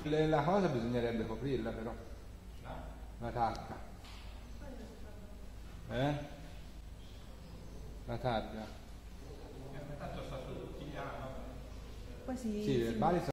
La cosa bisognerebbe coprirla però. La targa. La targa. Tanto sta su tutti gli anni. Poi Sì, i verbali sono